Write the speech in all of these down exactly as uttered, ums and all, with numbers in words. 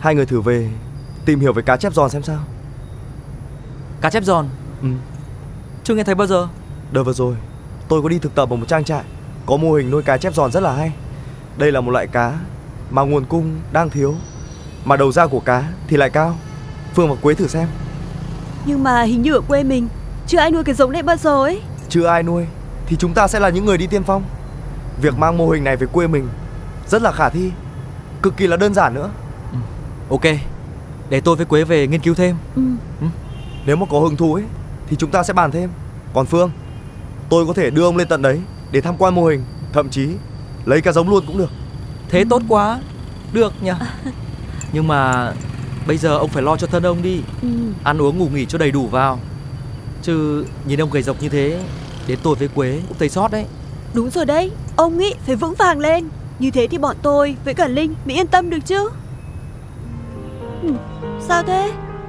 Hai người thử về tìm hiểu về cá chép giòn xem sao. Cá chép giòn? Ừ. Chưa nghe thấy bao giờ. Đợt vừa rồi tôi có đi thực tập ở một trang trại có mô hình nuôi cá chép giòn rất là hay. Đây là một loại cá mà nguồn cung đang thiếu, mà đầu ra của cá thì lại cao. Phương và Quế thử xem. Nhưng mà hình như ở quê mình chưa ai nuôi cái giống này bao giờ ấy. Chưa ai nuôi thì chúng ta sẽ là những người đi tiên phong. Việc mang mô hình này về quê mình rất là khả thi, cực kỳ là đơn giản nữa. Ừ. Ok, để tôi với Quế về nghiên cứu thêm. Ừ. Ừ. Nếu mà có hứng thú ấy thì chúng ta sẽ bàn thêm. Còn Phương, tôi có thể đưa ông lên tận đấy để tham quan mô hình, thậm chí lấy cá giống luôn cũng được. Thế ừ. Tốt quá. Được nhỉ. Nhưng mà bây giờ ông phải lo cho thân ông đi. Ừ. Ăn uống ngủ nghỉ cho đầy đủ vào. Chứ nhìn ông gầy rộc như thế, đến tôi với Quế cũng thấy sót đấy. Đúng rồi đấy, ông nghĩ phải vững vàng lên. Như thế thì bọn tôi với cả Linh mới yên tâm được chứ. Ừ. Sao thế?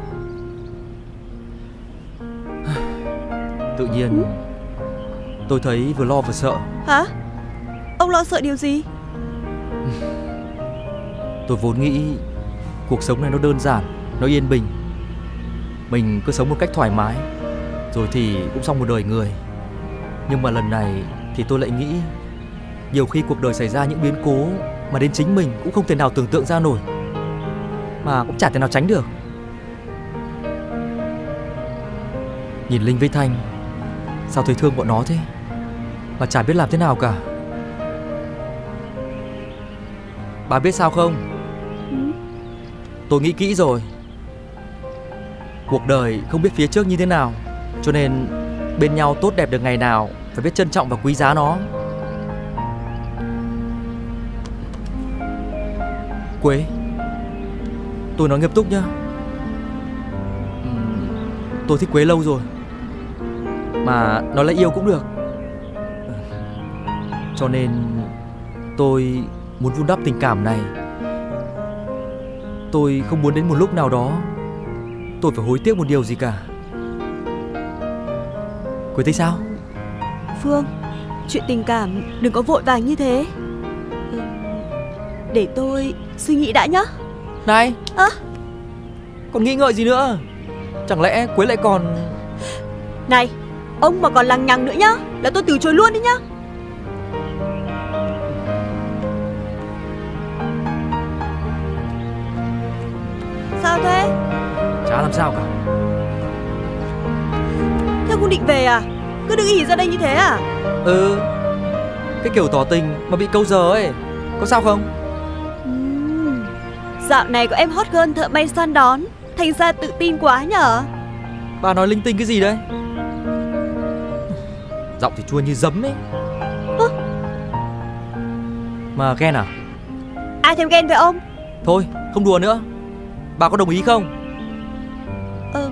Tự nhiên ừ? tôi thấy vừa lo vừa sợ. Hả? Ông lo sợ điều gì? Tôi vốn nghĩ cuộc sống này nó đơn giản, nó yên bình, mình cứ sống một cách thoải mái, rồi thì cũng xong một đời người. Nhưng mà lần này thì tôi lại nghĩ nhiều khi cuộc đời xảy ra những biến cố mà đến chính mình cũng không thể nào tưởng tượng ra nổi, mà cũng chả thể nào tránh được. Nhìn Linh với Thanh, sao thấy thương bọn nó thế, mà chả biết làm thế nào cả. Bà biết sao không? Ừ. Tôi nghĩ kỹ rồi. Cuộc đời không biết phía trước như thế nào, cho nên bên nhau tốt đẹp được ngày nào phải biết trân trọng và quý giá nó. Quế, tôi nói nghiêm túc nhá. uhm, Tôi thích Quế lâu rồi, mà nói là yêu cũng được. Cho nên tôi muốn vun đắp tình cảm này. Tôi không muốn đến một lúc nào đó tôi phải hối tiếc một điều gì cả. Quế thấy sao? Phương, chuyện tình cảm đừng có vội vàng như thế. ừ, Để tôi suy nghĩ đã nhá. Này à? Còn nghĩ ngợi gì nữa? Chẳng lẽ Quế lại còn... Này, ông mà còn lằng nhằng nữa nhá là tôi từ chối luôn đi nhá. Sao thế? Chả làm sao cả. Thế không định về à? Cứ đứng ỉ ra đây như thế à? Ừ, cái kiểu tỏ tình mà bị câu giờ ấy, có sao không? uhm, Dạo này có em hot girl thợ may săn đón, thành ra tự tin quá nhở. Bà nói linh tinh cái gì đấy? Giọng thì chua như giấm ấy. Hả? Mà ghen à? Ai thèm ghen với ông? Thôi, không đùa nữa. Bà có đồng ý không? Ừm...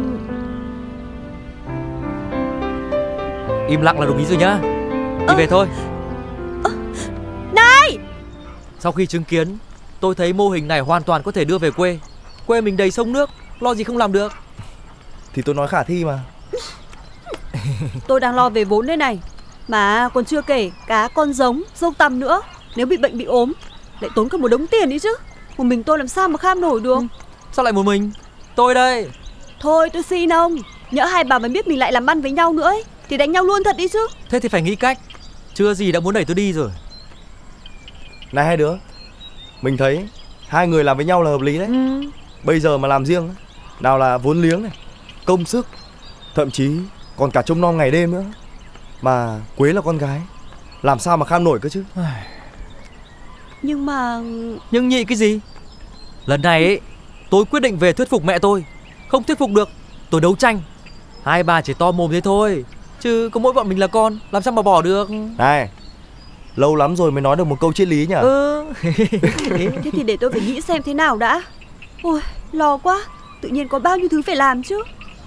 Im lặng là đồng ý rồi nhá. Đi ờ... về thôi. ờ... Này! Sau khi chứng kiến, tôi thấy mô hình này hoàn toàn có thể đưa về quê. Quê mình đầy sông nước, lo gì không làm được. Thì tôi nói khả thi mà. Tôi đang lo về vốn đây này. Mà còn chưa kể cá con giống, dâu tằm nữa. Nếu bị bệnh bị ốm lại tốn cả một đống tiền đi chứ. Một mình tôi làm sao mà kham nổi được. ừ. Sao lại một mình? Tôi đây. Thôi tôi xin ông, nhỡ hai bà mới biết mình lại làm ăn với nhau nữa ấy, thì đánh nhau luôn thật đi chứ. Thế thì phải nghĩ cách. Chưa gì đã muốn đẩy tôi đi rồi. Này hai đứa, mình thấy hai người làm với nhau là hợp lý đấy. ừ. Bây giờ mà làm riêng, nào là vốn liếng này, công sức, thậm chí còn cả trông nom ngày đêm nữa. Mà Quế là con gái, làm sao mà kham nổi cơ chứ. Nhưng mà... Nhưng nhị cái gì? Lần này ấy, tôi quyết định về thuyết phục mẹ tôi. Không thuyết phục được, tôi đấu tranh. Hai bà chỉ to mồm thế thôi, chứ có mỗi bọn mình là con, làm sao mà bỏ được. Này, lâu lắm rồi mới nói được một câu triết lý nhỉ. Ừ. Thế thì để tôi phải nghĩ xem thế nào đã. Ôi, lo quá, tự nhiên có bao nhiêu thứ phải làm chứ.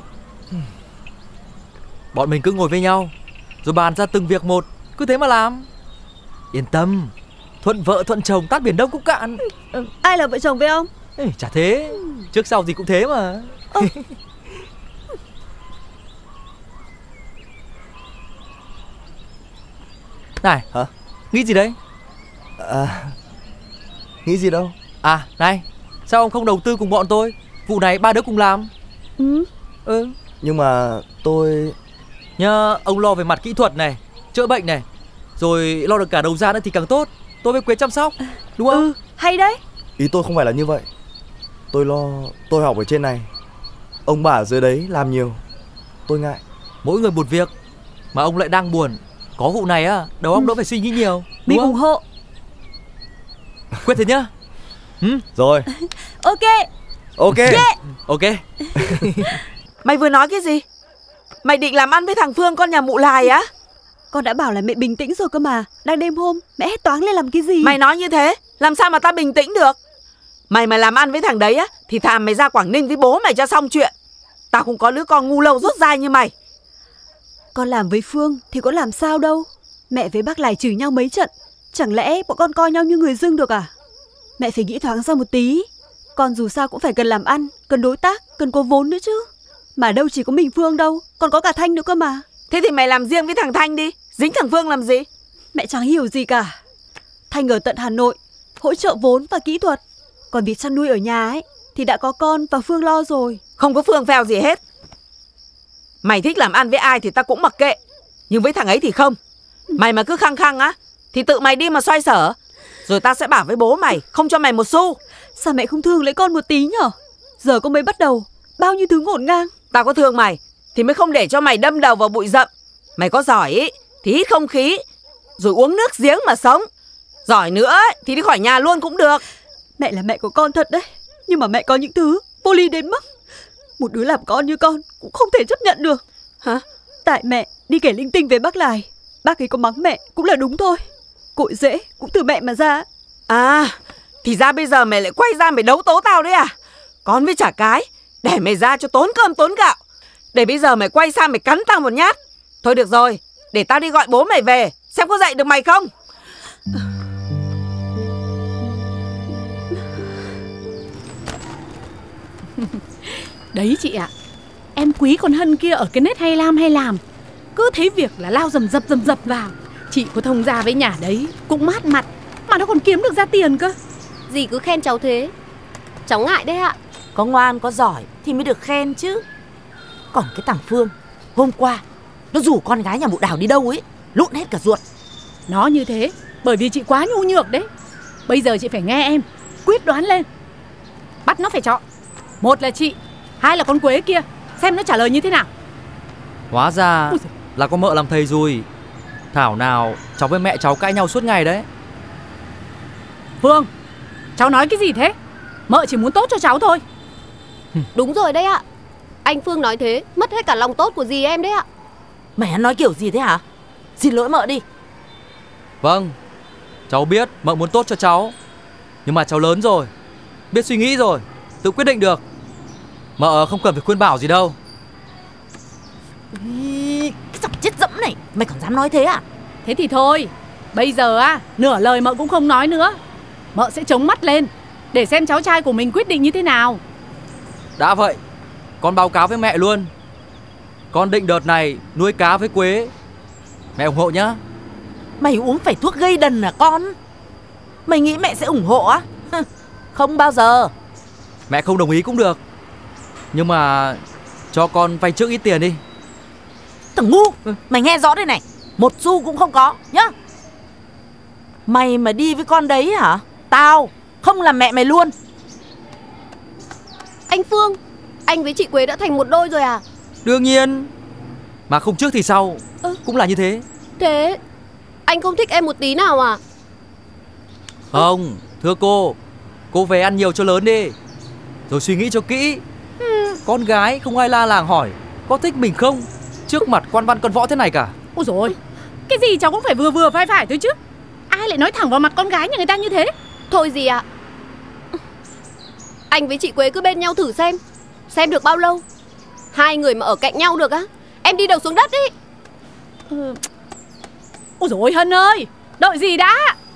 Bọn mình cứ ngồi với nhau, rồi bàn ra từng việc một, cứ thế mà làm. Yên tâm, thuận vợ thuận chồng tát biển Đông cũng cạn. ừ, Ai là vợ chồng với ông? Ê, chả thế, trước sau gì cũng thế mà. ừ. Này, hả? Nghĩ gì đấy? À, nghĩ gì đâu. À, này, Sao ông không đầu tư cùng bọn tôi? Vụ này ba đứa cùng làm. Ừ. Ừ. Nhưng mà tôi... Nhá, ông lo về mặt kỹ thuật này, chữa bệnh này, rồi lo được cả đầu ra nữa thì càng tốt. Tôi với Quế chăm sóc, đúng không? Ừ, hay đấy. Ý tôi không phải là như vậy. Tôi lo... Tôi học ở trên này, ông bà ở dưới đấy làm nhiều, tôi ngại. Mỗi người một việc, mà ông lại đang buồn. Có vụ này á, đầu óc Ừ. đỡ phải suy nghĩ nhiều. Mình Đúng ủng không? hộ. Quyết thế nhá. Ừ? Rồi, Ok. ok. Ok. Mày vừa nói cái gì? Mày định làm ăn với thằng Phương con nhà mụ Lài á? Con đã bảo là mẹ bình tĩnh rồi cơ mà. Đang đêm hôm, mẹ hét toáng lên làm cái gì? Mày nói như thế, làm sao mà ta bình tĩnh được? Mày mà làm ăn với thằng đấy á, thì thà mày ra Quảng Ninh với bố mày cho xong chuyện. Tao không có đứa con ngu lâu rốt dai như mày. Con làm với Phương thì có làm sao đâu. Mẹ với bác Lài chửi nhau mấy trận, chẳng lẽ bọn con coi nhau như người dưng được à? Mẹ phải nghĩ thoáng ra một tí. Con dù sao cũng phải cần làm ăn, cần đối tác, cần có vốn nữa chứ. Mà đâu chỉ có mình Phương đâu, còn có cả Thanh nữa cơ mà. Thế thì mày làm riêng với thằng Thanh đi. Dính thằng Phương làm gì? Mẹ chẳng hiểu gì cả. Thanh ở tận Hà Nội, hỗ trợ vốn và kỹ thuật. Còn việc chăn nuôi ở nhà ấy thì đã có con và Phương lo rồi. Không có Phương phèo gì hết. Mày thích làm ăn với ai thì ta cũng mặc kệ, nhưng với thằng ấy thì không. Mày mà cứ khăng khăng á, thì tự mày đi mà xoay sở. Rồi ta sẽ bảo với bố mày không cho mày một xu. Sao mẹ không thương lấy con một tí nhở? Giờ con mới bắt đầu, bao nhiêu thứ ngổn ngang. Tao có thương mày thì mới không để cho mày đâm đầu vào bụi rậm. Mày có giỏi ý, thì hít không khí, rồi uống nước giếng mà sống. Giỏi nữa thì đi khỏi nhà luôn cũng được. Mẹ là mẹ của con thật đấy, nhưng mà mẹ có những thứ vô lý đến mức một đứa làm con như con cũng không thể chấp nhận được. Hả? Tại mẹ đi kể linh tinh về bác Lài, bác ấy có mắng mẹ cũng là đúng thôi. Cội rễ cũng từ mẹ mà ra. À, thì ra bây giờ mày lại quay ra mày đấu tố tao đấy à? Con với chả cái, để mày ra cho tốn cơm tốn gạo. Để bây giờ mày quay sang mày cắn tao một nhát. Thôi được rồi, để tao đi gọi bố mày về, xem có dạy được mày không. Đấy chị ạ, em quý con Hân kia ở cái nết hay làm hay làm, cứ thấy việc là lao dầm dập dầm dập vào. Chị có thông gia với nhà đấy cũng mát mặt, mà nó còn kiếm được ra tiền cơ. Dì cứ khen cháu thế, cháu ngại đấy ạ. Có ngoan có giỏi thì mới được khen chứ. Còn cái thằng Phương, hôm qua nó rủ con gái nhà mụ Đào đi đâu ấy, lụn hết cả ruột. Nó như thế bởi vì chị quá nhu nhược đấy. Bây giờ chị phải nghe em, quyết đoán lên. Bắt nó phải chọn, một là chị, hai là con Quế kia, xem nó trả lời như thế nào. Hóa ra là con mợ làm thầy rồi. Thảo nào cháu với mẹ cháu cãi nhau suốt ngày đấy. Phương, cháu nói cái gì thế? Mợ chỉ muốn tốt cho cháu thôi. Đúng rồi đấy ạ. Anh Phương nói thế, mất hết cả lòng tốt của dì em đấy ạ. Mày nói kiểu gì thế hả? Xin lỗi mợ đi. Vâng, cháu biết mợ muốn tốt cho cháu, nhưng mà cháu lớn rồi, biết suy nghĩ rồi, tự quyết định được. Mợ không cần phải khuyên bảo gì đâu. Ý, cái giọng chết dẫm này, mày còn dám nói thế à? Thế thì thôi, bây giờ á, nửa lời mợ cũng không nói nữa. Mợ sẽ chống mắt lên để xem cháu trai của mình quyết định như thế nào. Đã vậy, con báo cáo với mẹ luôn. Con định đợt này nuôi cá với Quế. Mẹ ủng hộ nhá. Mày uống phải thuốc gây đần à con? Mày nghĩ mẹ sẽ ủng hộ á? Không bao giờ. Mẹ không đồng ý cũng được, nhưng mà cho con vay trước ít tiền đi. Thằng ngu, mày nghe rõ đây này, một xu cũng không có nhá. Mày mà đi với con đấy hả? Tao không làm mẹ mày luôn. Anh Phương, anh với chị Quế đã thành một đôi rồi à? Đương nhiên, mà không trước thì sau, Ơ. cũng là như thế. Thế anh không thích em một tí nào à? Không, thưa cô, cô về ăn nhiều cho lớn đi, rồi suy nghĩ cho kỹ. Con gái không ai la làng hỏi có thích mình không trước mặt quan văn con võ thế này cả. Ôi dồi ôi, cái gì cháu cũng phải vừa vừa phải phải thôi chứ. Ai lại nói thẳng vào mặt con gái nhà người ta như thế? Thôi gì ạ, anh với chị Quế cứ bên nhau thử xem, xem được bao lâu. Hai người mà ở cạnh nhau được á, em đi đầu xuống đất đi. Ừ. Ôi dồi ôi Hân ơi, đợi gì đã.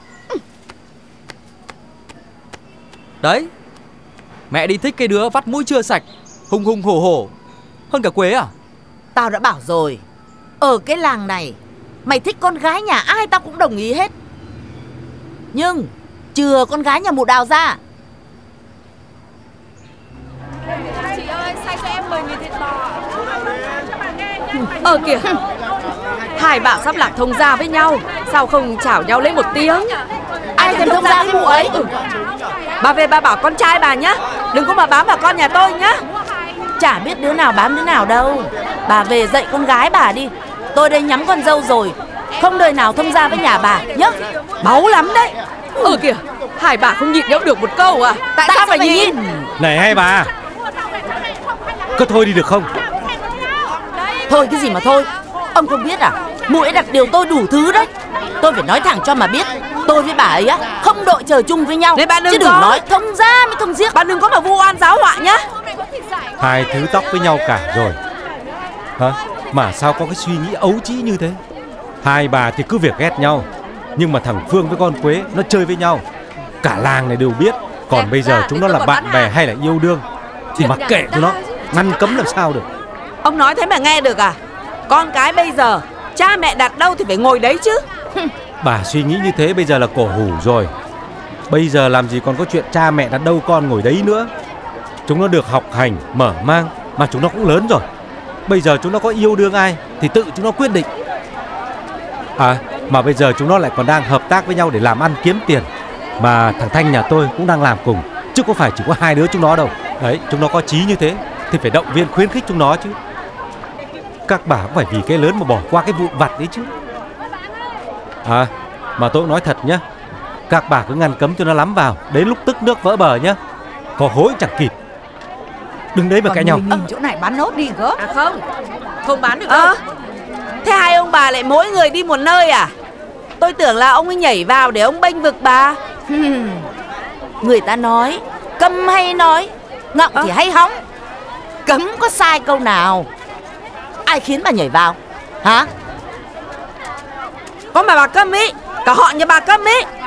Đấy, mẹ đi thích cái đứa vắt mũi chưa sạch, hùng hùng hổ hổ hơn cả Quế à? Tao đã bảo rồi, ở cái làng này mày thích con gái nhà ai tao cũng đồng ý hết, nhưng chừa con gái nhà mụ Đào ra. Ờ kìa, hai bà sắp lạc thông gia với nhau, sao không chào nhau lấy một tiếng? Ai thèm thông gia với mụ ấy? Ừ. Bà về bà bảo con trai bà nhá, đừng có mà bám vào con nhà tôi nhá. Chả biết đứa nào bám đứa nào đâu. Bà về dạy con gái bà đi. Tôi đây nhắm con dâu rồi, không đời nào thông gia với nhà bà nhá. Báu lắm đấy. Ừ kìa, hai bà không nhịn nhau được một câu à? Tại, Tại sao phải nhịn? nhịn? Này hai bà, cứ thôi đi được không? Thôi cái gì mà thôi. Ông không biết à, mụ ấy đặt điều tôi đủ thứ đấy. Tôi phải nói thẳng cho mà biết, tôi với bà ấy á không đội trời chung với nhau. Nên bà đừng chứ đừng có nói thông gia mới thông giết. Bà đừng có mà vu oan giáo họa nhá. Hai thứ tóc với nhau cả rồi hả? Mà sao có cái suy nghĩ ấu trĩ như thế? Hai bà thì cứ việc ghét nhau, nhưng mà thằng Phương với con Quế nó chơi với nhau, cả làng này đều biết. Còn bây giờ chúng nó là bạn bè hay là yêu đương thì mặc kệ tụi nó, ngăn cấm làm sao được. Ông nói thế mà nghe được à? Con cái bây giờ cha mẹ đặt đâu thì phải ngồi đấy chứ. Bà suy nghĩ như thế bây giờ là cổ hủ rồi. Bây giờ làm gì còn có chuyện cha mẹ đặt đâu con ngồi đấy nữa. Chúng nó được học hành, mở mang, mà chúng nó cũng lớn rồi. Bây giờ chúng nó có yêu đương ai thì tự chúng nó quyết định. À, mà bây giờ chúng nó lại còn đang hợp tác với nhau để làm ăn kiếm tiền. Mà thằng Thanh nhà tôi cũng đang làm cùng, chứ không phải chỉ có hai đứa chúng nó đâu. Đấy, chúng nó có chí như thế thì phải động viên khuyến khích chúng nó chứ. Các bà cũng phải vì cái lớn mà bỏ qua cái vụn vặt đấy chứ. À, mà tôi cũng nói thật nhá, các bà cứ ngăn cấm cho nó lắm vào, đến lúc tức nước vỡ bờ nhá, có hối chẳng kịp. Đừng đấy mà cãi nhau. Nhìn chỗ này bán nốt đi gớm. À không, không bán được đâu. À, thế hai ông bà lại mỗi người đi một nơi à? Tôi tưởng là ông ấy nhảy vào để ông bênh vực bà. Người ta nói câm hay nói, ngọng à? Thì hay hóng. Cấm có sai câu nào. Ai khiến bà nhảy vào hả? Có mà bà câm ý, cả họ nhà bà câm ý.